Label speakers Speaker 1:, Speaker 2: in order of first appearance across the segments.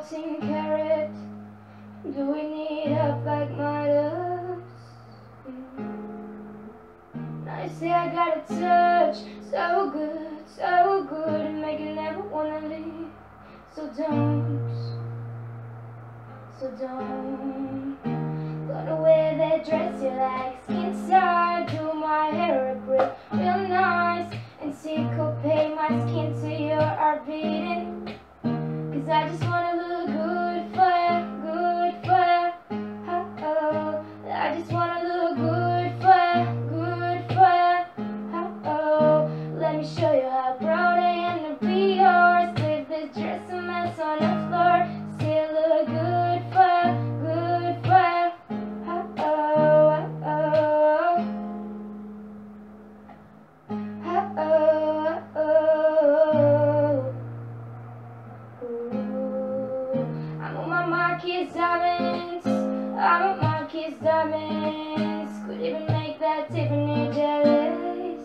Speaker 1: 14 karat. Do we need help like models? I say I got a touch so good, and make you never wanna leave. So don't gonna wear that dress you like, skin tight, do my hair up real nice, and syncopate my skin to your heart beating. Cause I just wanna look good for ya, oh. I just wanna look good for ya, oh. Let me show you how proud I am to be yours. Leave this dress a mess on the floor, still look good for ya, oh, oh, oh. I'm on my Marquis diamonds, could even make that Tiffany jealous.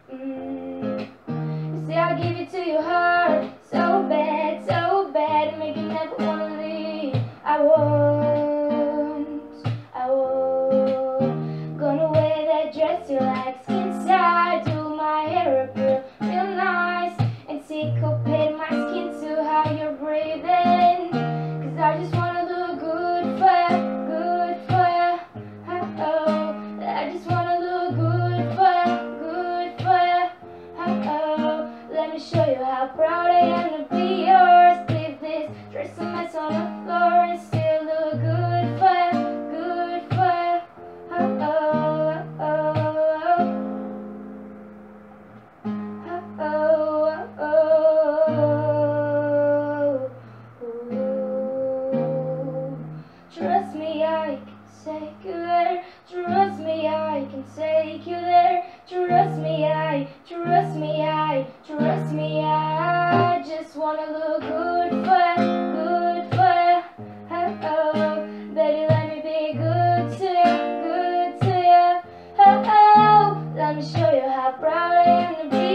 Speaker 1: You say I'll give it to your heart, so bad, make you never wanna leave. I won't, gonna wear that dress you like, skin tight, do my hair up real nice, and syncopate my skin to how you're breathing. Cause I just wanna look good for ya, oh. I just wanna look good for ya, oh. Let me show you how proud I am to be yours. Leave this dress a mess on the floor and still look good for ya, oh, oh, oh, oh, oh. Trust me, I can take you there. Trust me, I can take you there. Trust me, I just wanna look good for ya, oh. Baby, let me be good to ya, oh, oh. Let me show you how proud I am to be